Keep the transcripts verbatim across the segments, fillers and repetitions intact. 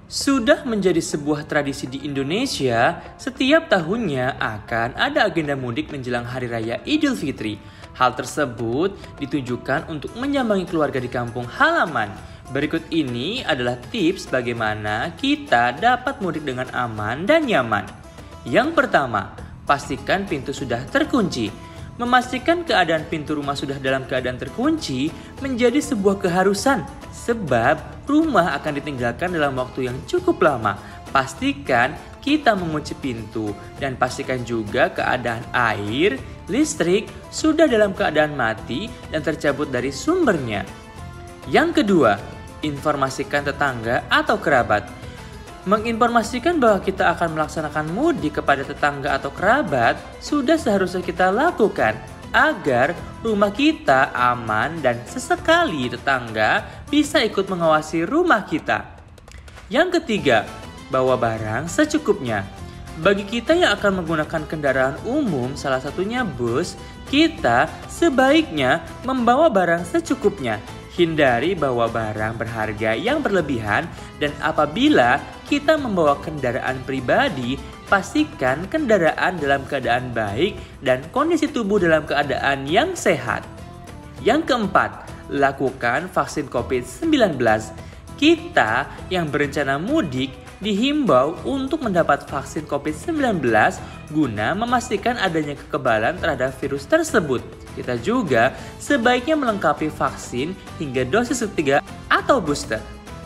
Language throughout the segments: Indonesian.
Sudah menjadi sebuah tradisi di Indonesia, setiap tahunnya akan ada agenda mudik menjelang Hari Raya Idul Fitri. Hal tersebut ditujukan untuk menyambangi keluarga di kampung halaman. Berikut ini adalah tips bagaimana kita dapat mudik dengan aman dan nyaman. Yang pertama, pastikan pintu sudah terkunci. Memastikan keadaan pintu rumah sudah dalam keadaan terkunci menjadi sebuah keharusan, sebab rumah akan ditinggalkan dalam waktu yang cukup lama. Pastikan kita mengunci pintu dan pastikan juga keadaan air, listrik sudah dalam keadaan mati dan tercabut dari sumbernya. Yang kedua, informasikan tetangga atau kerabat. Menginformasikan bahwa kita akan melaksanakan mudik kepada tetangga atau kerabat sudah seharusnya kita lakukan agar rumah kita aman dan sesekali tetangga bisa ikut mengawasi rumah kita. Yang ketiga, bawa barang secukupnya. Bagi kita yang akan menggunakan kendaraan umum, salah satunya bus, kita sebaiknya membawa barang secukupnya. Hindari bawa barang berharga yang berlebihan, dan apabila kita membawa kendaraan pribadi, pastikan kendaraan dalam keadaan baik dan kondisi tubuh dalam keadaan yang sehat. Yang keempat, lakukan vaksin covid sembilan belas. Kita yang berencana mudik dihimbau untuk mendapat vaksin covid sembilan belas guna memastikan adanya kekebalan terhadap virus tersebut. Kita juga sebaiknya melengkapi vaksin hingga dosis ketiga atau booster.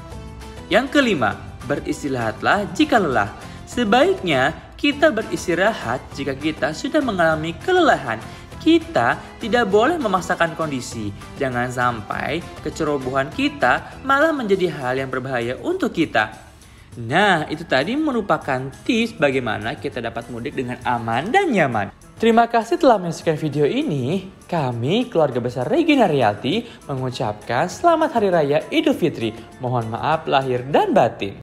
Yang kelima, beristirahatlah jika lelah. Sebaiknya kita beristirahat jika kita sudah mengalami kelelahan. Kita tidak boleh memaksakan kondisi. Jangan sampai kecerobohan kita malah menjadi hal yang berbahaya untuk kita. Nah, itu tadi merupakan tips bagaimana kita dapat mudik dengan aman dan nyaman. Terima kasih telah menyaksikan video ini. Kami, keluarga besar Regina Realty, mengucapkan selamat Hari Raya Idul Fitri. Mohon maaf lahir dan batin.